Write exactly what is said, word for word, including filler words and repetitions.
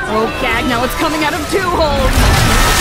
Oh, gag, now it's coming out of two holes!